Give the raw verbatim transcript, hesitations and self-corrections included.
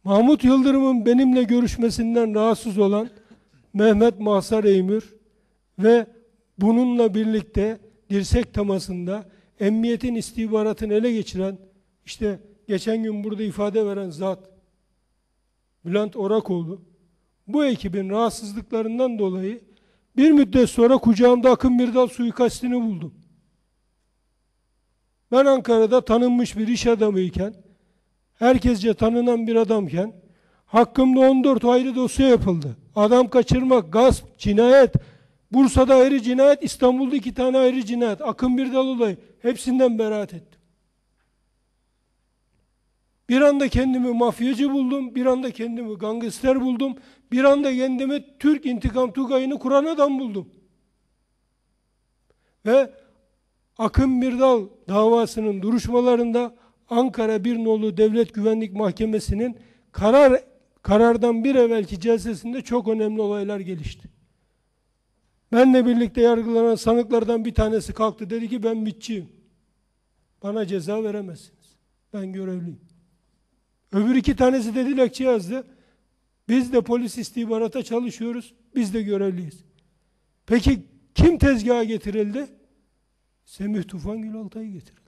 Mahmut Yıldırım'ın benimle görüşmesinden rahatsız olan Mehmet Mahsar Eymür ve bununla birlikte dirsek temasında emniyetin istihbaratını ele geçiren, işte geçen gün burada ifade veren zat Bülent Orakoğlu, bu ekibin rahatsızlıklarından dolayı bir müddet sonra kucağımda Akın Birdal suikastini buldum. Ben Ankara'da tanınmış bir iş adamıyken, herkesce tanınan bir adamken, hakkımda on dört ayrı dosya yapıldı. Adam kaçırmak, gasp, cinayet, Bursa'da ayrı cinayet, İstanbul'da iki tane ayrı cinayet, Akın Birdal olayı, hepsinden beraat ettim. Bir anda kendimi mafyacı buldum, bir anda kendimi gangster buldum, bir anda kendimi Türk intikam tugayını kuran adam buldum. Ve Akın Birdal davasının duruşmalarında Ankara Bir Nolu Devlet Güvenlik Mahkemesi'nin karar karardan bir evvelki celsesinde çok önemli olaylar gelişti. Benle birlikte yargılanan sanıklardan bir tanesi kalktı, dedi ki ben MİT'çiyim. Bana ceza veremezsiniz. Ben görevliyim. Öbür iki tanesi de dilekçe yazdı. Biz de polis istihbarata çalışıyoruz. Biz de görevliyiz. Peki kim tezgaha getirildi? Semih Tufan Gülaltay getirildi.